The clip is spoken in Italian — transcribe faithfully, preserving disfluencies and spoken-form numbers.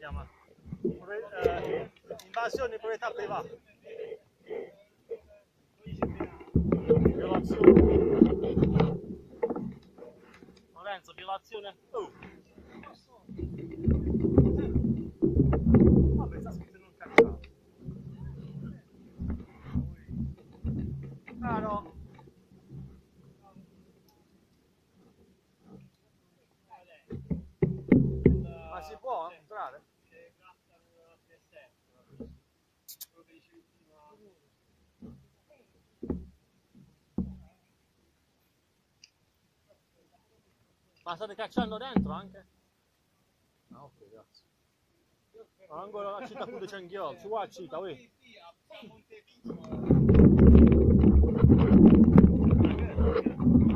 chiama? Eh, invasione di proprietà privata. Violazione. Lorenzo, violazione. Oh. Vabbè, sta scritto in un cacciato. Ah no. Ma si può entrare? Ma state cacciando dentro anche? Ah, ok, grazie. Ma ancora la città pure c'è anch'io, ci vuoi la città, uè? Sì.